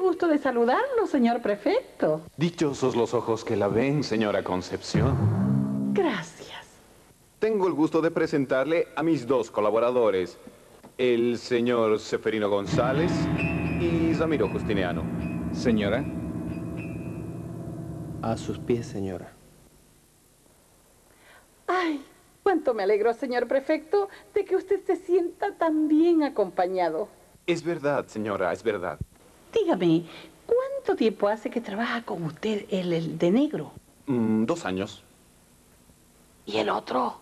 gusto de saludarlo, señor prefecto. Dichosos los ojos que la ven, señora Concepción. Gracias. Tengo el gusto de presentarle a mis dos colaboradores, el señor Seferino González y Ramiro Justiniano. Señora. A sus pies, señora. Ay, cuánto me alegro, señor prefecto, de que usted se sienta tan bien acompañado. Es verdad, señora, es verdad. Dígame, ¿cuánto tiempo hace que trabaja con usted el de negro? 2 años. ¿Y el otro?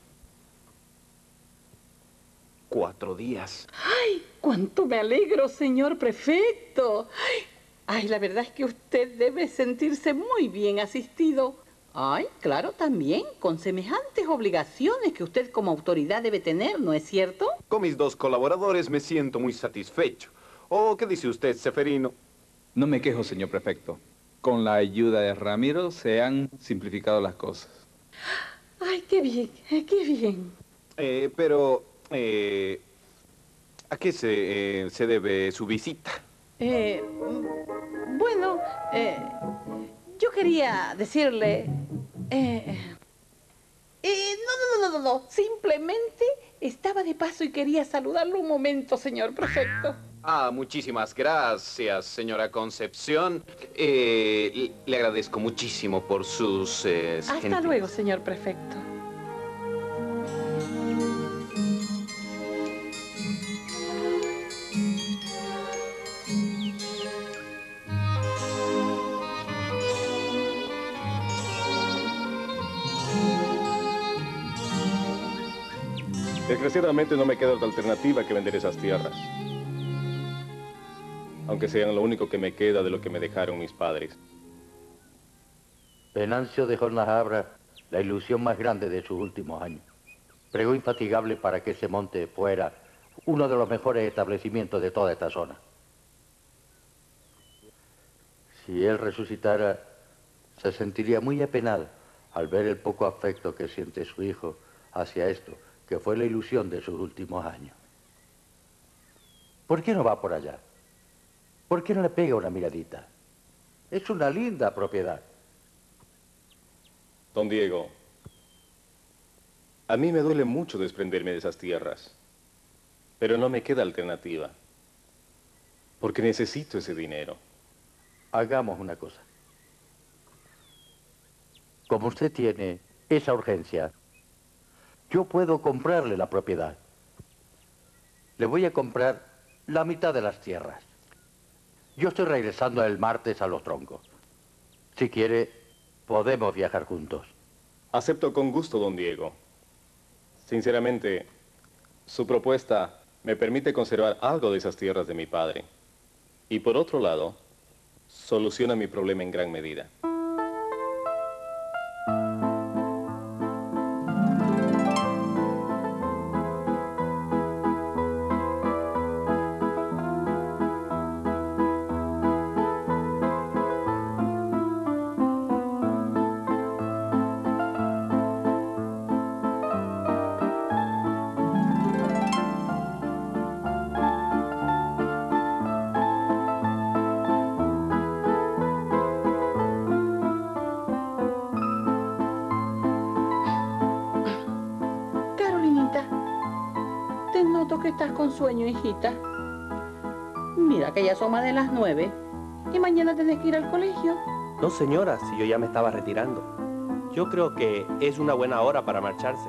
4 días. ¡Ay, cuánto me alegro, señor prefecto! Ay, la verdad es que usted debe sentirse muy bien asistido. Ay, claro, también, con semejantes obligaciones que usted como autoridad debe tener, ¿no es cierto? Con mis dos colaboradores me siento muy satisfecho. ¿O qué dice usted, Seferino? No me quejo, señor prefecto. Con la ayuda de Ramiro se han simplificado las cosas. Ay, qué bien, qué bien. ¿A qué se debe su visita? Bueno, yo quería decirle... No. Simplemente estaba de paso y quería saludarlo un momento, señor prefecto. Ah, muchísimas gracias, señora Concepción. Le agradezco muchísimo por sus... Hasta luego, señor prefecto. Desgraciadamente no me queda otra alternativa que vender esas tierras. Aunque sean lo único que me queda de lo que me dejaron mis padres. Venancio dejó en las Abras la ilusión más grande de sus últimos años. Pregó infatigable para que ese monte fuera uno de los mejores establecimientos de toda esta zona. Si él resucitara, se sentiría muy apenado al ver el poco afecto que siente su hijo hacia esto, que fue la ilusión de sus últimos años. ¿Por qué no va por allá? ¿Por qué no le pega una miradita? Es una linda propiedad. Don Diego, a mí me duele mucho desprenderme de esas tierras, pero no me queda alternativa, porque necesito ese dinero. Hagamos una cosa. Como usted tiene esa urgencia, yo puedo comprarle la propiedad. Le voy a comprar la mitad de las tierras. Yo estoy regresando el martes a Los Troncos. Si quiere, podemos viajar juntos. Acepto con gusto, don Diego. Sinceramente, su propuesta me permite conservar algo de esas tierras de mi padre. Y por otro lado, soluciona mi problema en gran medida. Que estás con sueño, hijita. Mira que ya son más de las 9 y mañana tenés que ir al colegio. No, señora, si yo ya me estaba retirando. Yo creo que es una buena hora para marcharse.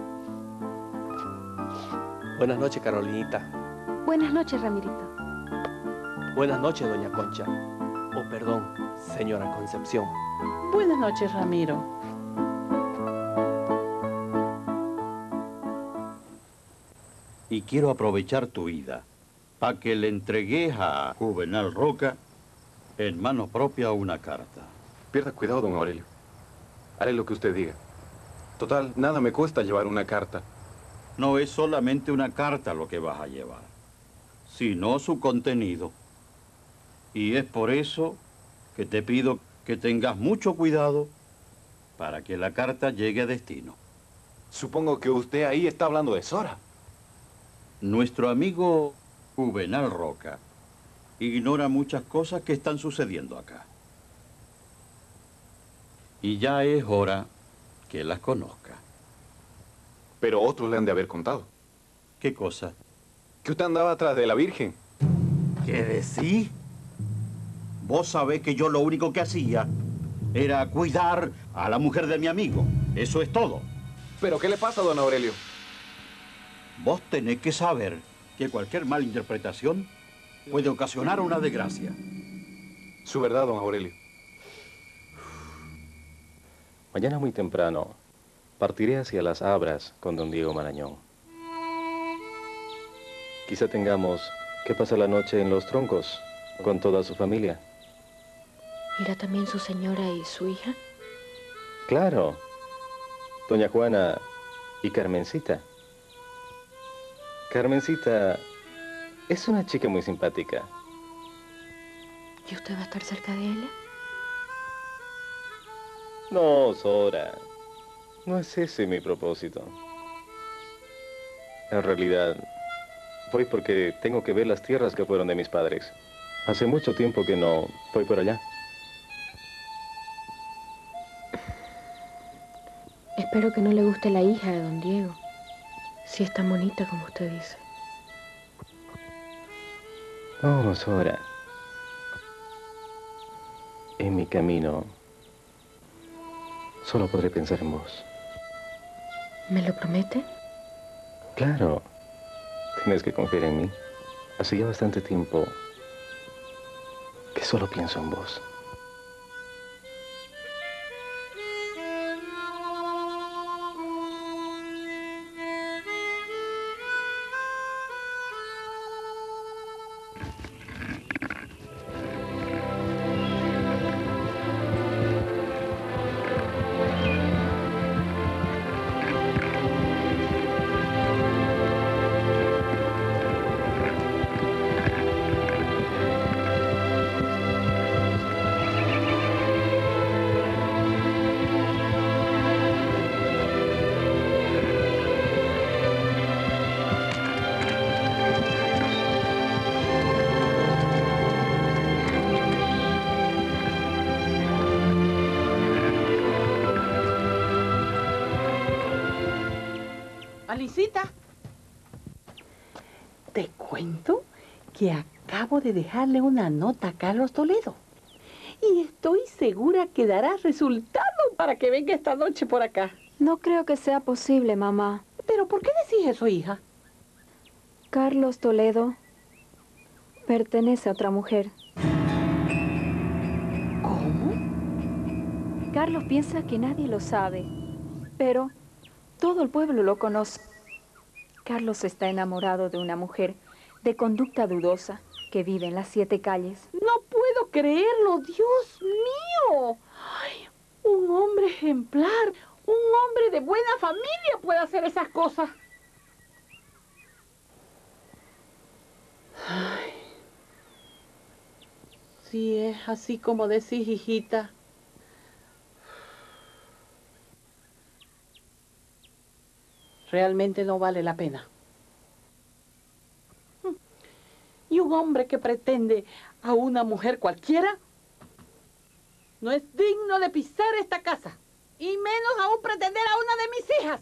Buenas noches, Carolinita. Buenas noches, Ramirito. Buenas noches, doña Concha. Oh, perdón, señora Concepción. Buenas noches, Ramiro. Y quiero aprovechar tu ida para que le entregues a Juvenal Roca en mano propia una carta. Pierda cuidado, don Aurelio. Haré lo que usted diga. Total, nada me cuesta llevar una carta. No es solamente una carta lo que vas a llevar, sino su contenido. Y es por eso que te pido que tengas mucho cuidado para que la carta llegue a destino. Supongo que usted ahí está hablando de Sora. Nuestro amigo Juvenal Roca ignora muchas cosas que están sucediendo acá. Y ya es hora que las conozca. Pero otros le han de haber contado. ¿Qué cosa? Que usted andaba atrás de la Virgen. ¿Qué decís? Vos sabés que yo lo único que hacía era cuidar a la mujer de mi amigo. Eso es todo. ¿Pero qué le pasa, don Aurelio? Vos tenés que saber que cualquier mala interpretación puede ocasionar una desgracia. Su verdad, don Aurelio. Mañana muy temprano partiré hacia las Abras con don Diego Marañón. Quizá tengamos que pasar la noche en Los Troncos con toda su familia. ¿Irá también su señora y su hija? Claro, doña Juana y Carmencita. Carmencita es una chica muy simpática. ¿Y usted va a estar cerca de ella? No, Sora, no es ese mi propósito. En realidad, voy porque tengo que ver las tierras que fueron de mis padres. Hace mucho tiempo que no voy por allá. Espero que no le guste la hija de don Diego, si es tan bonita como usted dice. No, Sora. En mi camino, solo podré pensar en vos. ¿Me lo promete? Claro, tienes que confiar en mí. Hace ya bastante tiempo que solo pienso en vos. Alicita, te cuento que acabo de dejarle una nota a Carlos Toledo. Y estoy segura que dará resultado para que venga esta noche por acá. No creo que sea posible, mamá. ¿Pero por qué decís eso, hija? Carlos Toledo pertenece a otra mujer. ¿Cómo? Carlos piensa que nadie lo sabe, pero todo el pueblo lo conoce. Carlos está enamorado de una mujer de conducta dudosa que vive en las 7 calles. No puedo creerlo, Dios mío. Ay, un hombre ejemplar, un hombre de buena familia puede hacer esas cosas. Ay, si es así como decís, hijita. Realmente no vale la pena. Y un hombre que pretende a una mujer cualquiera no es digno de pisar esta casa. Y menos aún pretender a una de mis hijas.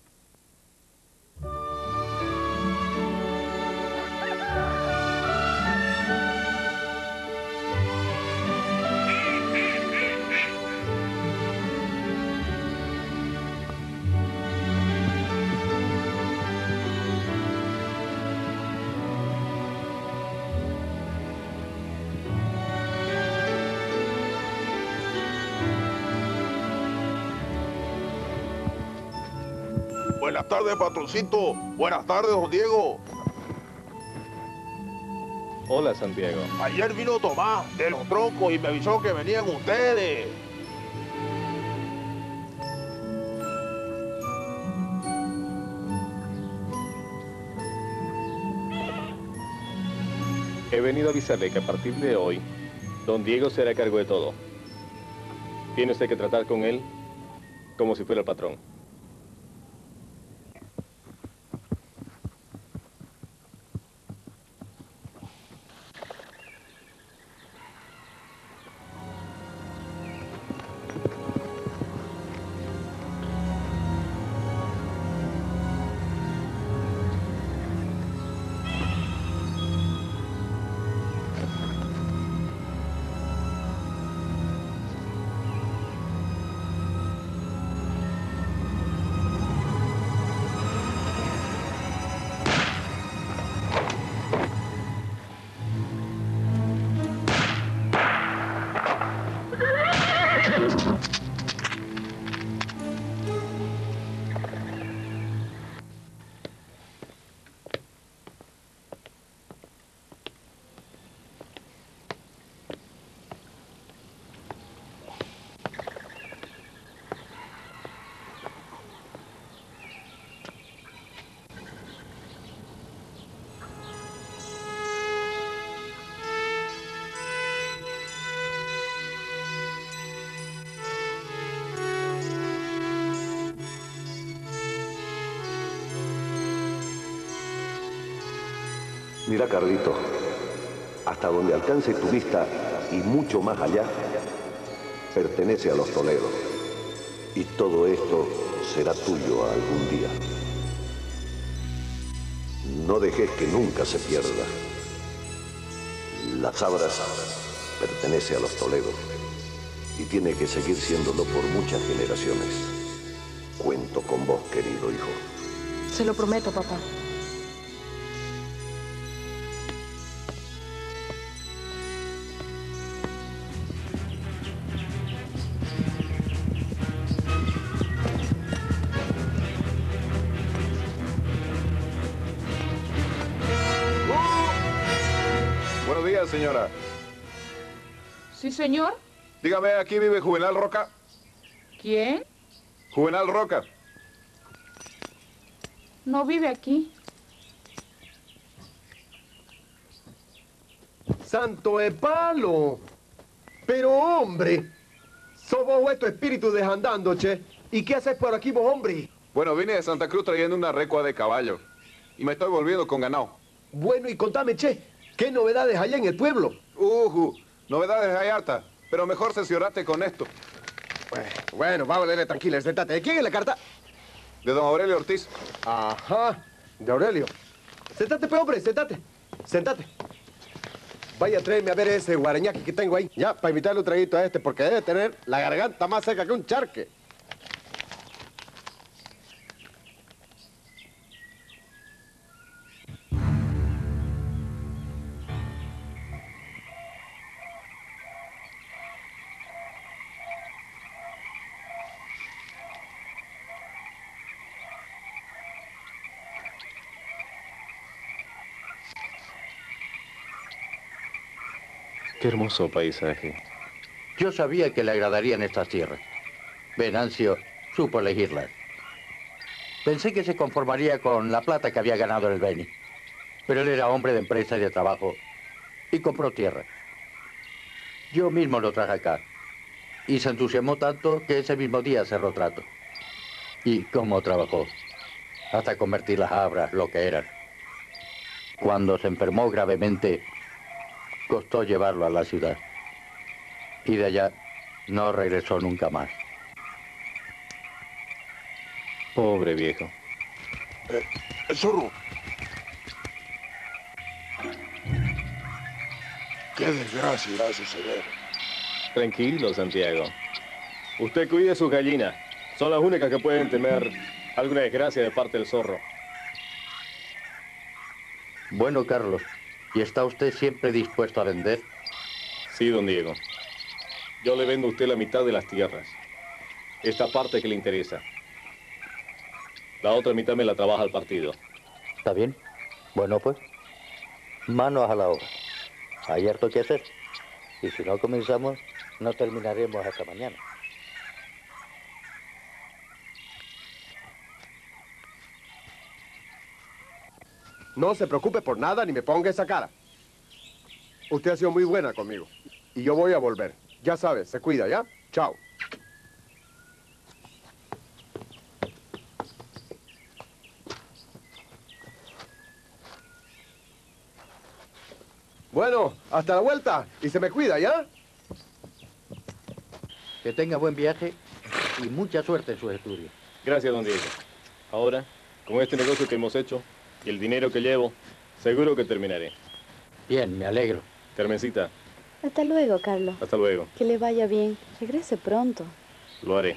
Buenas tardes, patroncito. Buenas tardes, don Diego. Hola, Santiago. Ayer vino Tomás de Los Troncos y me avisó que venían ustedes. He venido a avisarle que a partir de hoy, don Diego se hará cargo de todo. Tiene usted que tratar con él como si fuera el patrón. Mira, Carlito, hasta donde alcance tu vista y mucho más allá, pertenece a los Toledo. Y todo esto será tuyo algún día. No dejes que nunca se pierda. Las Sabras pertenece a los Toledo y tiene que seguir siéndolo por muchas generaciones. Cuento con vos, querido hijo. Se lo prometo, papá. Buenos días, señora. Sí, señor. Dígame, ¿aquí vive Juvenal Roca? ¿Quién? Juvenal Roca. No vive aquí. ¡Santo de palo! Pero, hombre, sos vos estos espíritus desandando, che. ¿Y qué haces por aquí vos, hombre? Bueno, vine de Santa Cruz trayendo una recua de caballo. Y me estoy volviendo con ganado. Bueno, y contame, che, ¿qué novedades hay en el pueblo? Novedades hay harta, pero mejor cerciorate con esto. Bueno, vamos a leerle tranquila, sentate. ¿De quién es la carta? De don Aurelio Ortiz. Ajá, de Aurelio. Sentate, pues, hombre, sentate. Sentate. Vaya, tráeme a ver ese guarañaki que tengo ahí. Ya, para invitarle un traguito a este, porque debe tener la garganta más seca que un charque. Qué hermoso paisaje. Yo sabía que le agradarían estas tierras. Venancio supo elegirlas. Pensé que se conformaría con la plata que había ganado en el Beni. Pero él era hombre de empresa y de trabajo y compró tierra. Yo mismo lo traje acá. Y se entusiasmó tanto que ese mismo día cerró trato. Y cómo trabajó. Hasta convertir las abras lo que eran. Cuando se enfermó gravemente, costó llevarlo a la ciudad. Y de allá no regresó nunca más. Pobre viejo. Zorro. Qué desgracia irá a suceder. Tranquilo, Santiago. Usted cuide sus gallinas. Son las únicas que pueden temer alguna desgracia de parte del zorro. Bueno, Carlos, ¿y está usted siempre dispuesto a vender? Sí, don Diego. Yo le vendo a usted la mitad de las tierras. Esta parte que le interesa. La otra mitad me la trabaja el partido. ¿Está bien? Bueno, pues, manos a la obra. Hay harto que hacer. Y si no comenzamos, no terminaremos hasta mañana. No se preocupe por nada ni me ponga esa cara. Usted ha sido muy buena conmigo. Y yo voy a volver. Ya sabes, se cuida, ¿ya? Chao. Bueno, hasta la vuelta. Y se me cuida, ¿ya? Que tenga buen viaje y mucha suerte en sus estudios. Gracias, don Diego. Ahora, con este negocio que hemos hecho y el dinero que llevo, seguro que terminaré. Bien, me alegro. Carmencita, Hasta luego, Carlos. hasta luego. Que le vaya bien. Regrese pronto. Lo haré.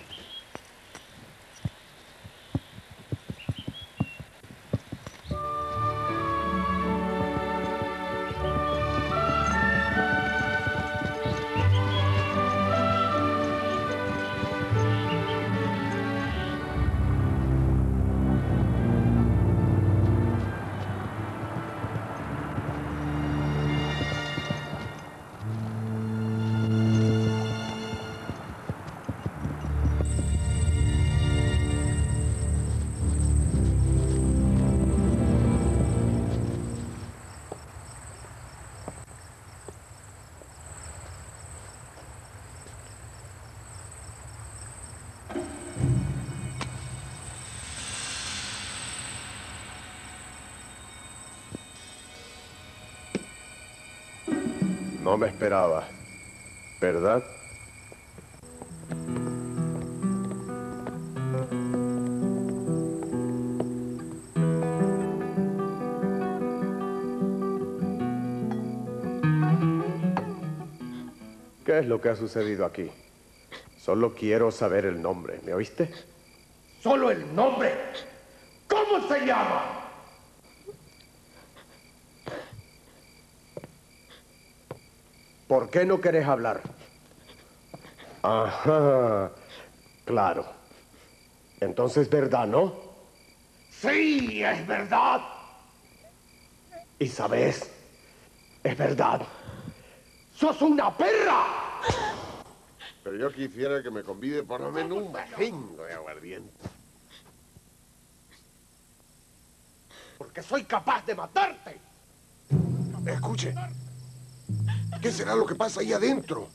No me esperaba, ¿verdad? ¿Qué es lo que ha sucedido aquí? Solo quiero saber el nombre, ¿me oíste? ¡Solo el nombre! ¿Cómo se llama? ¿Por qué no querés hablar? Ajá, claro. Entonces, ¿verdad, no? ¡Sí, es verdad! ¿Y sabes? Es verdad. ¡Sos una perra! Pero yo quisiera que me convide por lo menos un bajingo de aguardiente. Porque soy capaz de matarte. Escuche. ¿Qué será lo que pasa ahí adentro?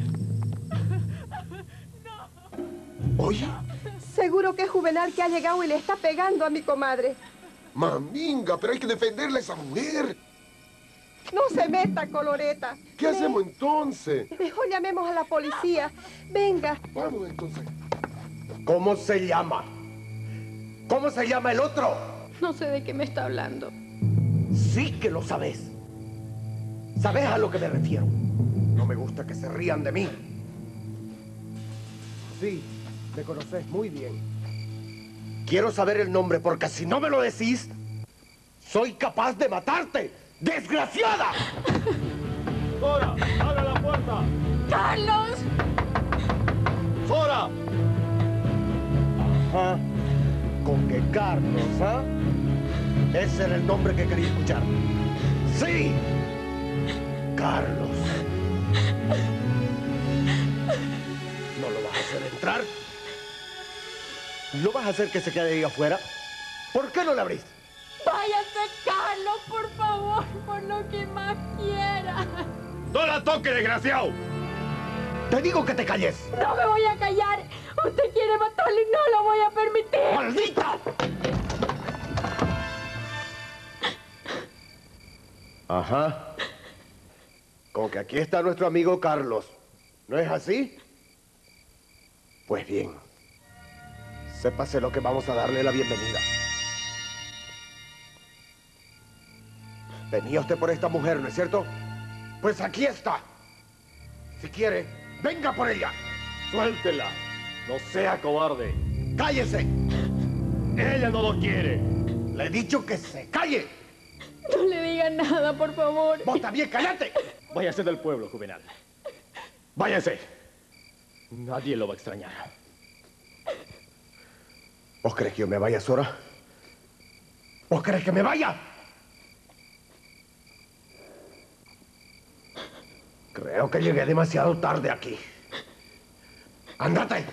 Oye. Seguro que es Juvenal que ha llegado y le está pegando a mi comadre. Maminga, pero hay que defenderle a esa mujer. No se meta, Coloreta. ¿Qué hacemos entonces? Mejor llamemos a la policía. Venga. Vamos entonces. ¿Cómo se llama? ¿Cómo se llama el otro? No sé de qué me está hablando. Sí que lo sabes. ¿Sabes a lo que me refiero? No me gusta que se rían de mí. Sí, me conoces muy bien. Quiero saber el nombre porque si no me lo decís, soy capaz de matarte. ¡Desgraciada! ¡Sora! ¡Abre la puerta! ¡Carlos! ¡Sora! Ajá. Con que Carlos, ¿ah? Ese era el nombre que quería escuchar. ¡Sí! Carlos. ¿No lo vas a hacer entrar? ¿No vas a hacer que se quede ahí afuera? ¿Por qué no le abrís? Váyase, Carlos, por favor, por lo que más quiera. ¡No la toque, desgraciado! Te digo que te calles. No me voy a callar. Usted quiere matarlo y no lo voy a permitir. ¡Maldita! Ajá. Con que aquí está nuestro amigo Carlos. ¿No es así? Pues bien. Sépase lo que vamos a darle la bienvenida. Venía usted por esta mujer, ¿no es cierto? Pues aquí está. Si quiere, venga por ella. ¡Suéltela! ¡No sea cobarde! ¡Cállese! ¡Ella no lo quiere! Le he dicho que se calle. No le digan nada, por favor. ¡Vos también, cállate! Váyase del pueblo, Juvenal. Váyase. Nadie lo va a extrañar. ¿Vos crees que yo me vaya, Sora? ¿Vos crees que me vaya? Creo que llegué demasiado tarde aquí. ¡Ándate!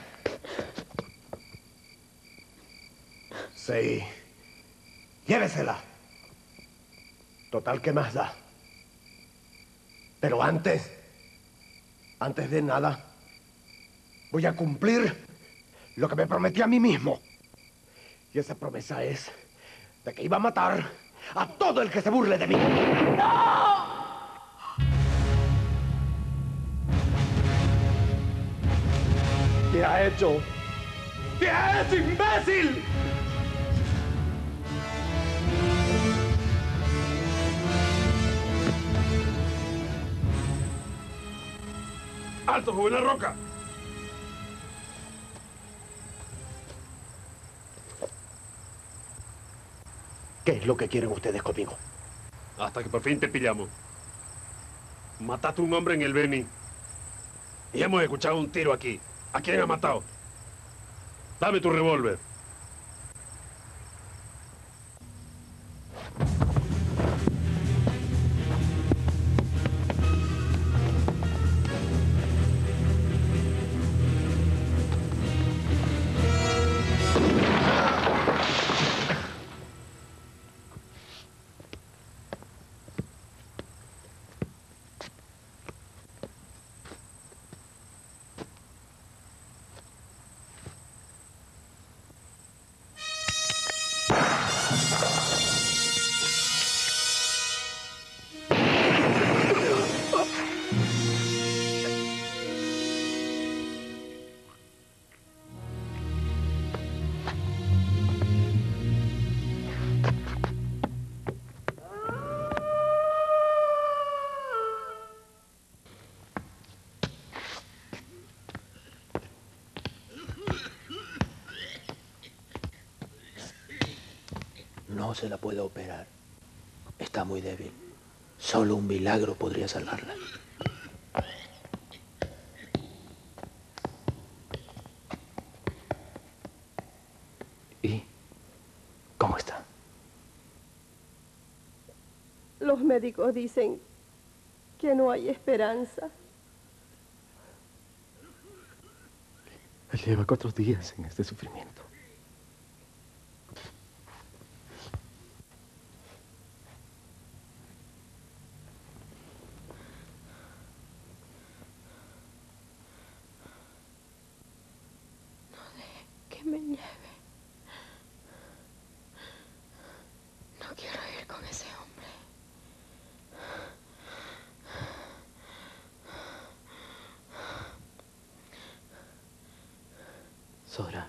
Sí. Llévesela. Total, ¿qué más da? Pero antes de nada, voy a cumplir lo que me prometí a mí mismo. Y esa promesa es de que iba a matar a todo el que se burle de mí. ¡No! ¿Qué ha hecho? ¿Qué ha hecho, imbécil? ¡Alto, Juvenal Roca! ¿Qué es lo que quieren ustedes conmigo? Hasta que por fin te pillamos. Mataste a un hombre en el Beni. Y hemos escuchado un tiro aquí. ¿A quién ha matado? Dame tu revólver. no se la puede operar. Está muy débil. Solo un milagro podría salvarla. ¿Y cómo está? Los médicos dicen que no hay esperanza. Él lleva 4 días en este sufrimiento. Que me lleve. No quiero ir con ese hombre. Sora.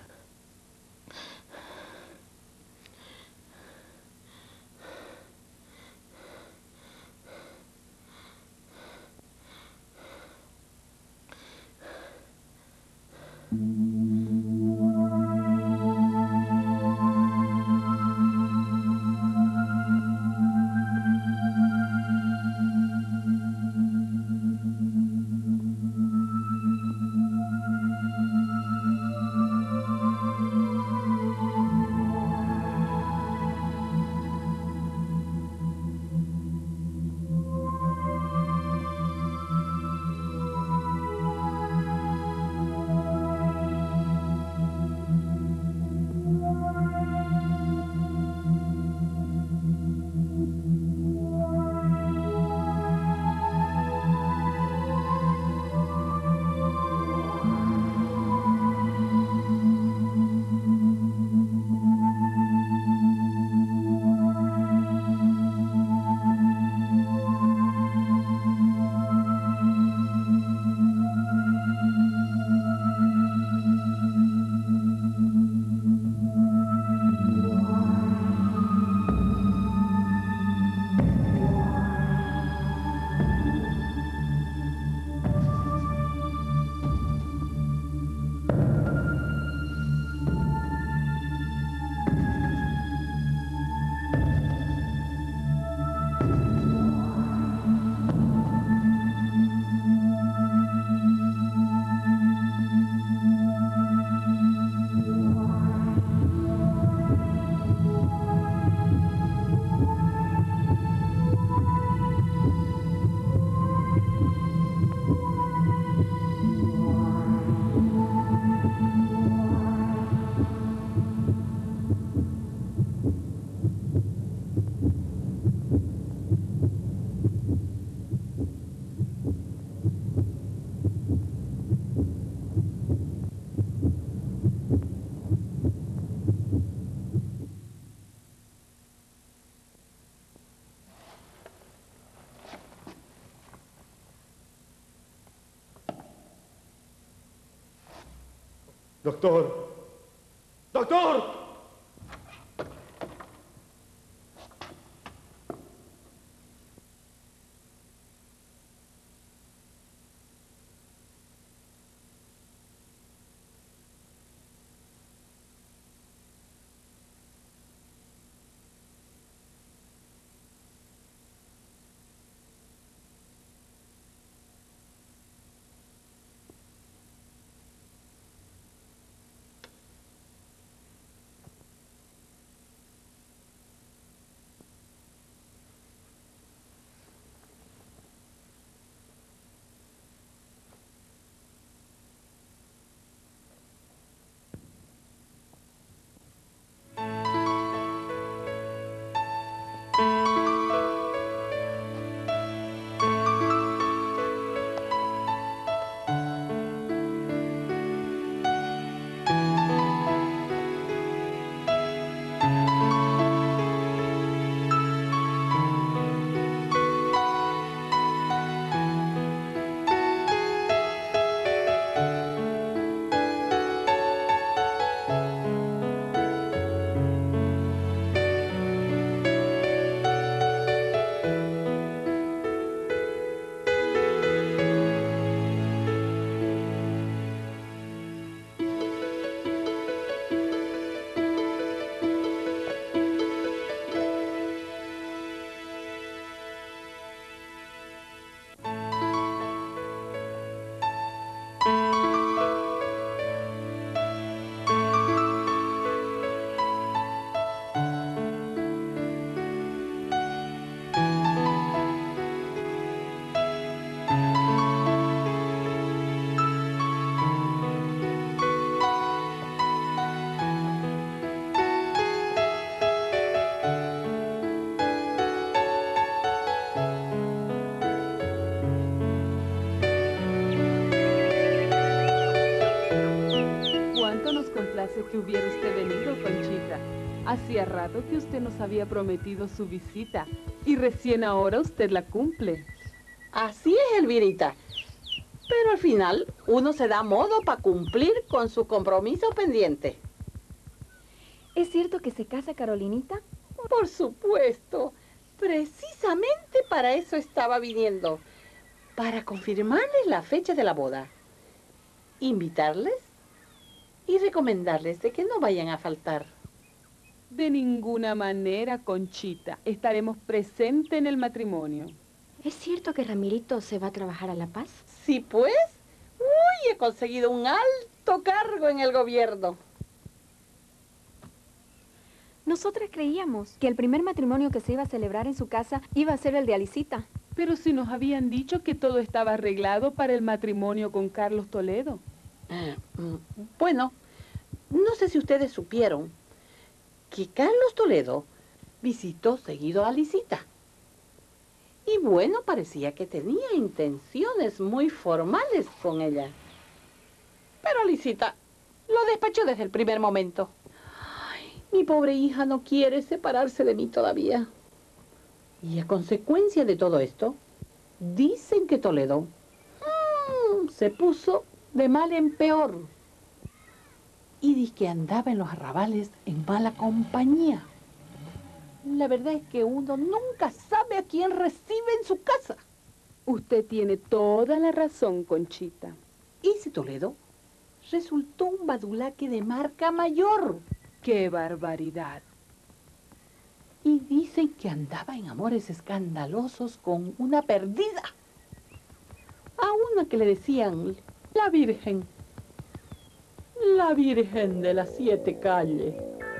Doctor. ¡Doctor! parece que hubiera usted venido, Conchita. Hacía rato que usted nos había prometido su visita y recién ahora usted la cumple. Así es, Elvirita. Pero al final uno se da modo para cumplir con su compromiso pendiente. ¿Es cierto que se casa Carolinita? Por supuesto. Precisamente para eso estaba viniendo. Para confirmarles la fecha de la boda. Invitarles y recomendarles de que no vayan a faltar. De ninguna manera, Conchita. Estaremos presentes en el matrimonio. ¿Es cierto que Ramirito se va a trabajar a La Paz? Sí, pues. Uy, he conseguido un alto cargo en el gobierno. Nosotras creíamos que el primer matrimonio que se iba a celebrar en su casa iba a ser el de Alicita. Pero si nos habían dicho que todo estaba arreglado para el matrimonio con Carlos Toledo. Bueno, no sé si ustedes supieron que Carlos Toledo visitó seguido a Alicita. Y bueno, parecía que tenía intenciones muy formales con ella. Pero Alicita lo despachó desde el primer momento. Ay, mi pobre hija no quiere separarse de mí todavía. Y a consecuencia de todo esto, dicen que Toledo se puso de mal en peor. Y dice que andaba en los arrabales en mala compañía. La verdad es que uno nunca sabe a quién recibe en su casa. Usted tiene toda la razón, Conchita. Y si Toledo resultó un badulaque de marca mayor. ¡Qué barbaridad! Y dicen que andaba en amores escandalosos con una perdida. A una que le decían la Virgen. La Virgen de las 7 calles.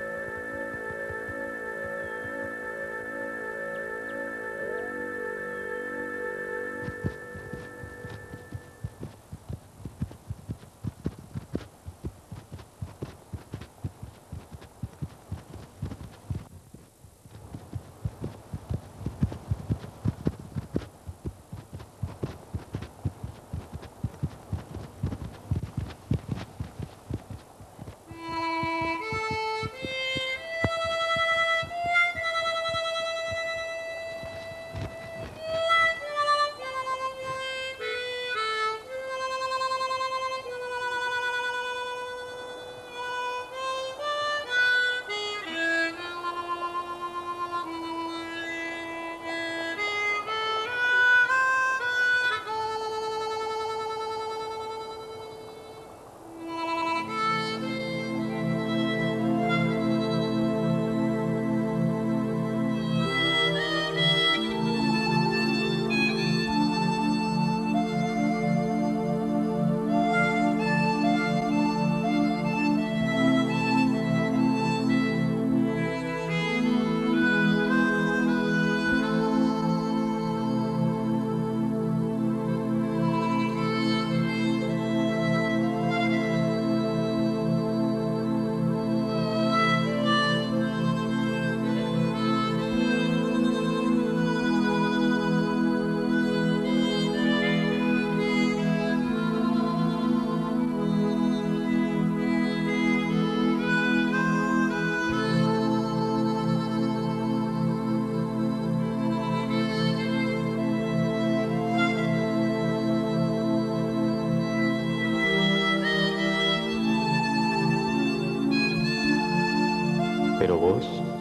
Pero vos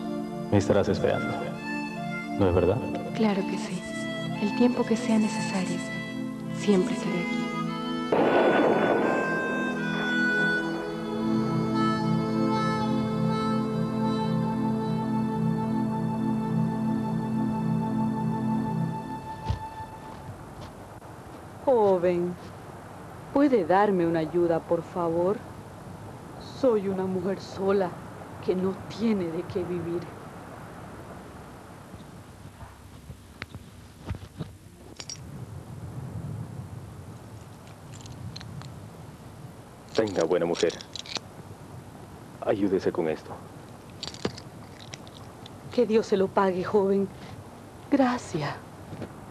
me estarás esperando, ¿no es verdad? Claro que sí. El tiempo que sea necesario. Siempre estaré aquí. Joven, ¿puede darme una ayuda, por favor? Soy una mujer sola que no tiene de qué vivir. Venga, buena mujer. Ayúdese con esto. Que Dios se lo pague, joven. Gracias.